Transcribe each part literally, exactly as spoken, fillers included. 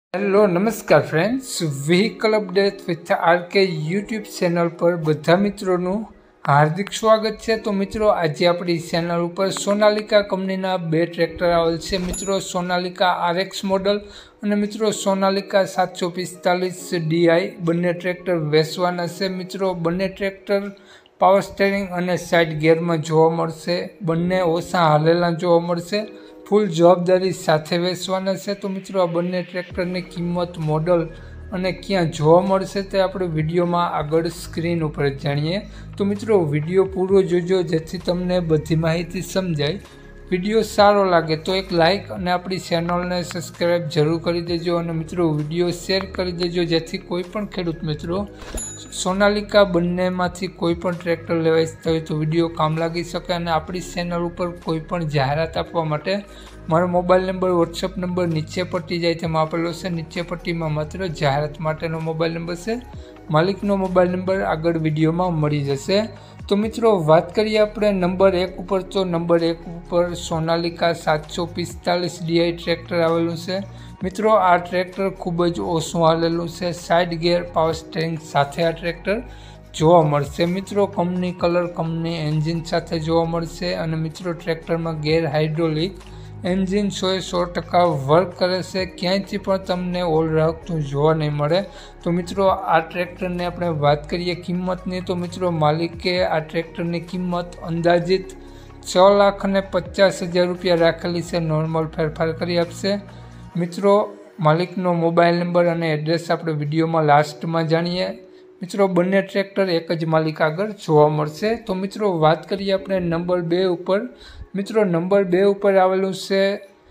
Hello નમસ્કાર friends, vehicle update with RK YouTube channel પર બધા મિત્રોનું હાર્દિક સ્વાગત છે। તો મિત્રો, આજે આપણી ચેનલ ઉપર સોનાલિકા કંપનીના બે ટ્રેક્ટર આવેલ છે મિત્રો, સોનાલિકા આરએક્સ મોડલ અને મિત્રો સોનાલિકા સાતસો પિસ્તાલીસ ડીઆઈ બંને ટ્રેક્ટર વેચવાના છે મિત્રો। બંને ટ્રેક્ટર પાવર સ્ટેરિંગ અને સાઇડ ગિયરમાં જોવા મળશે, બંને ઓછા હાલેલા જોવા મળશે, ફૂલ જવાબદારી સાથે વેચવાના છે। તો મિત્રો, આ બંને ટ્રેક્ટરની કિંમત, મોડલ અને ક્યાં જોવા મળશે તે આપણે વિડીયોમાં આગળ સ્ક્રીન ઉપર જાણીએ। તો મિત્રો, વિડીયો પૂરો જોજો જેથી તમને બધી માહિતી સમજાય। વિડીયો સારો લાગે તો એક લાઇક અને આપણી ચેનલને સબસ્ક્રાઈબ જરૂર કરી દેજો અને મિત્રો વિડીયો શેર કરી દેજો જેથી કોઈ પણ ખેડૂત મિત્રો સોનાલિકા બંનેમાંથી કોઈ પણ ટ્રેક્ટર લેવા ઈચ્છતા હોય તો વિડીયો કામ લાગી શકે। અને આપણી ચેનલ ઉપર કોઈ પણ જાહેરાત આપવા માટે મારો મોબાઈલ નંબર, વોટ્સઅપ નંબર નીચે પટ્ટી જાય તેમાં આપેલો છે। નીચે પટ્ટીમાં માત્ર જાહેરાત માટેનો મોબાઈલ નંબર છે, માલિકનો મોબાઈલ નંબર આગળ વિડીયોમાં મળી જશે। તો મિત્રો, વાત કરીએ આપણે નંબર એક ઉપર, તો નંબર એક ઉપર સોનાલિકા સાતસો પિસ્તાલીસ ડીઆઈ ટ્રેક્ટર આવેલું છે મિત્રો। આ ટ્રેક્ટર ખૂબ જ ઓછું હાલેલું છે, સાઇડ ગિયર પાવર સ્ટેરિંગ સાથે આ ટ્રેક્ટર જોવા મળશે મિત્રો। કંપની કલર, કંપની એન્જિન સાથે જોવા મળશે અને મિત્રો ટ્રેક્ટરમાં ગેર હાઇડ્રોલિક એન્જિન સો એ સો ટકા વર્ક કરે છે, ક્યાંયથી પણ તમને ઓલ રાખતું જોવા નહીં મળે। તો મિત્રો, આ ટ્રેક્ટરની આપણે વાત કરીએ કિંમતની, તો મિત્રો માલિકે આ ટ્રેક્ટરની કિંમત અંદાજિત છ લાખ અને પચાસ હજાર રૂપિયા રાખેલી છે, નોર્મલ ફેરફાર કરી આપશે મિત્રો। માલિકનો મોબાઈલ નંબર અને એડ્રેસ આપણે વિડીયોમાં લાસ્ટમાં જાણીએ મિત્રો। બંને ટ્રેક્ટર એક જ માલિક આગળ જોવા મળશે। તો મિત્રો, વાત કરીએ આપણે નંબર બે ઉપર, મિત્રો નંબર બે ઉપર આવેલું છે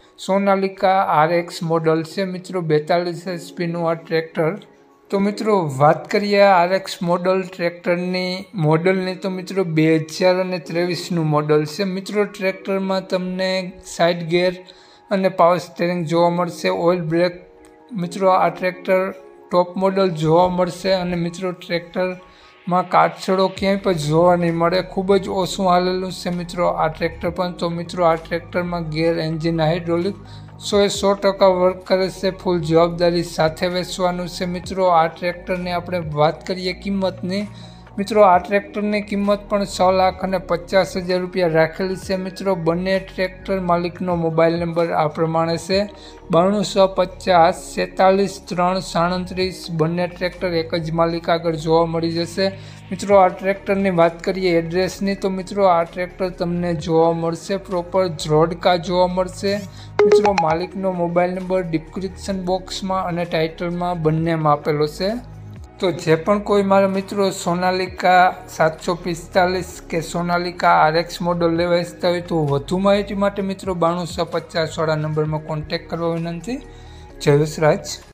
સોનાલિકા આરએક્સ મોડલ છે મિત્રો, બેતાલીસ એચપીનું આ ટ્રેક્ટર। તો મિત્રો, વાત કરીએ આરએક્સ મોડલ ટ્રેક્ટરની મોડલની, તો મિત્રો બે હજાર અને ત્રેવીસનું મોડલ છે મિત્રો। ટ્રેક્ટરમાં તમને સાઇડ ગિયર અને પાવર સ્ટેરિંગ જોવા મળશે, ઓઇલ બ્રેક મિત્રો આ ટ્રેક્ટર ટોપ મોડલ જોવા મળશે અને મિત્રો ટ્રેક્ટરમાં કાટછડો ક્યાંય પણ જોવા નહીં મળે, ખૂબ જ ઓછું હાલેલું છે મિત્રો આ ટ્રેક્ટર પણ। તો મિત્રો, આ ટ્રેક્ટરમાં ગેર એન્જિન હાઇડ્રોલિક સો એ સો ટકા વર્ક કરે છે, ફૂલ જવાબદારી સાથે વેચવાનું છે મિત્રો। આ ટ્રેક્ટરની આપણે વાત કરીએ કિંમતની, મિત્રો આ ટ્રેક્ટરની કિંમત પણ છ લાખ અને પચાસ હજાર રૂપિયા રાખેલી છે મિત્રો। બંને ટ્રેક્ટર માલિકનો મોબાઈલ નંબર આ પ્રમાણે છે બાણું સો પચાસ સેતાલીસ ત્રણ સાડત્રીસ। બંને ટ્રેક્ટર એક જ માલિક આગળ જોવા મળી જશે મિત્રો। આ ટ્રેક્ટરની વાત કરીએ એડ્રેસની, તો મિત્રો આ ટ્રેક્ટર તમને જોવા મળશે પ્રોપર ઝ્રોડકા જોવા મળશે મિત્રો। માલિકનો મોબાઈલ નંબર ડિસ્ક્રિપ્શન બોક્સમાં અને ટાઇટલમાં બંનેમાં આપેલો છે। તો જે પણ કોઈ મારા મિત્રો સોનાલિકા સાતસો પિસ્તાલીસ કે સોનાલિકા આરએક્સ મોડલ લેવા ઈચ્છતા હોય તો વધુ માહિતી માટે મિત્રો બાણું સો પચાસ વાળા નંબરમાં કોન્ટેક્ટ કરવા વિનંતી। જય વસરાજ।